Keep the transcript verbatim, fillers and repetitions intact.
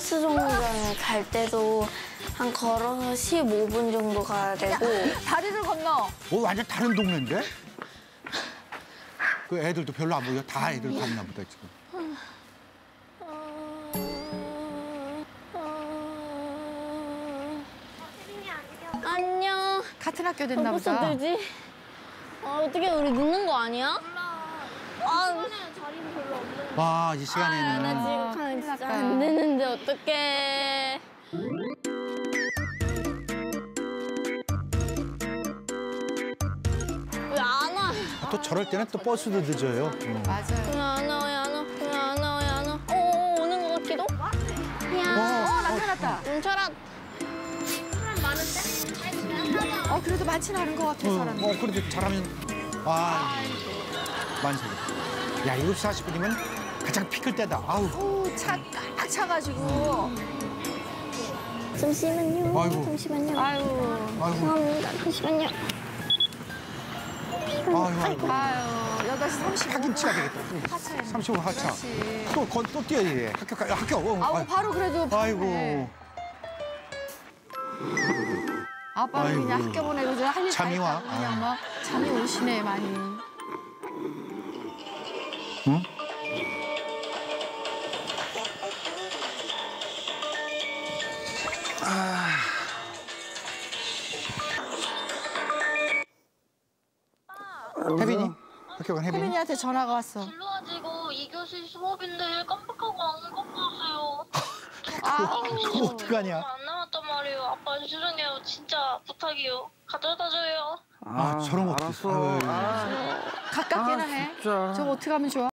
버스 정류장에 갈 때도 한 걸어서 십오 분 정도 가야 되고. 다리를 건너. 오, 완전 다른 동네인데? 그 애들도 별로 안 보여. 다 애들 갔나 보다, 지금. 안녕. 같은 학교 됐나 어, 보다. 벌써 늦지? 아, 어떻게 우리 늦는 거 아니야? 아, 자리는 별로 없는. 와, 이 아, 시간에는. 나 지금 아, 가면 진짜 났다. 안 되는데 어떡해. 왜 안 와? 아, 또 저럴 때는 또 버스도 늦어요. 어. 맞아요. 왜 안 와? 왜 안 와? 왜 안 와? 왜 안 와? 어, 어, 오는 것 같기도? 야, 어, 나타났다. 뭉쳐라. 사람 많은데? 어, 그래도 많지는 않은 것 같아, 어, 사람이. 어, 그래도 잘하면. 아, 만세네. 야, 일곱 시 사십 분이면 가장 피클 때다. 아우. 오, 차 꽉 차가지고. 잠시만요. 아이고. 잠시만요. 아유, 아이고. 죄송합니다. 잠시만요. 아유, 아이고. 아유, 여덟 시 삼십 분. 하긴 치가 되겠다. 하차였네. 삼십 분 하차. 그렇지. 또, 건, 또 뛰어야 돼. 학교까지. 학교. 어, 아우, 아유. 바로 그래도. 아이고. 바로네. 아빠는 아이고. 그냥 학교 보내고 저 할 일 다 잠이 와? 했다고 그냥 아. 막 잠이 오시네, 많이. 응? 아. 혜빈이? 학교 간 혜빈이? 혜빈이한테 전화가 왔어. 불러가지고 이 교시 수업인데 깜빡하고 안 갖고 왔어요. 아, 그거 어떡하냐? 안 남았단 말이에요. 아빠 죄송해요. 진짜 부탁이요. 가져다 줘요. 아, 저런 것도 있어. 아유. 가깝게나 해. 저거 어떻게 하면 좋아?